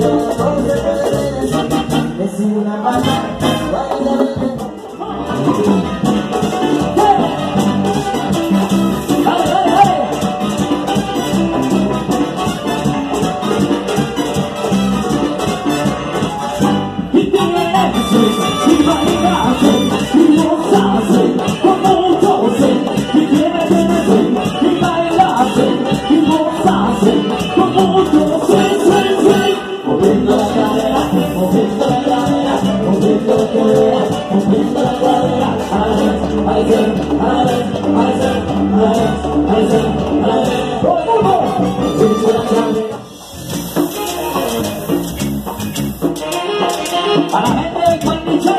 Es una pata, para la gente del Condición.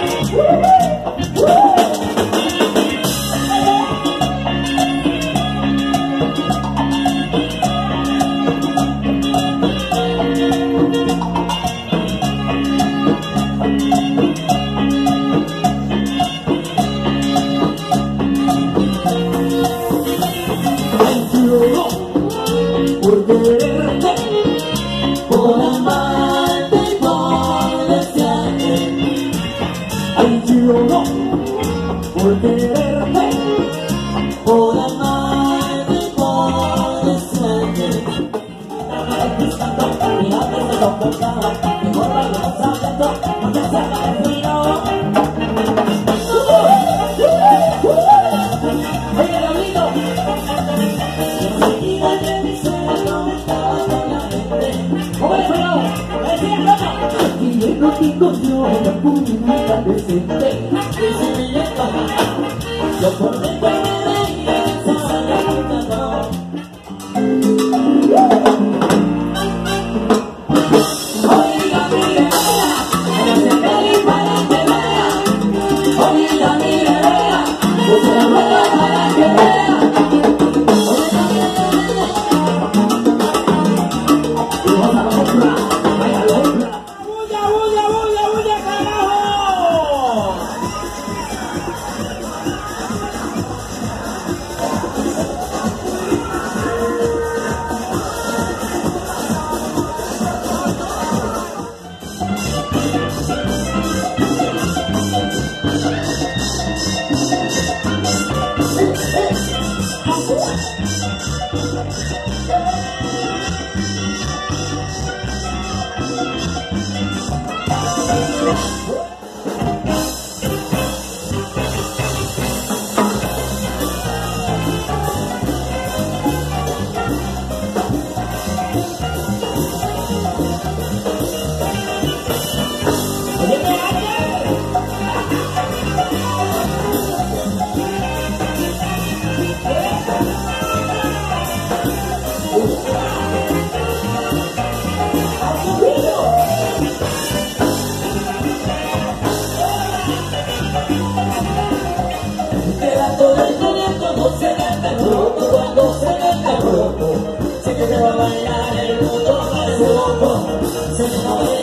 Por quererte, por amarte y por desearte. Ay, yo no, por quererte, por amarte y por desearte. Mirate de los pecados, que corra y no sabiendo, no te saca el frío. Oye, Gabrielito, enseguida te dice no me estaba con la gente. ¿Cómo le sonó? ¿Me decía loco? Y yo no tengo yo la pública decente. Dice mi letra, yo por dentro me reía, pensaba en la puta no. Oiga mi guerrera, para sentar y para que vea. Oiga mi guerrera, usa la rueda para que vea. Se te va a bailar el mundo de loco, se te va a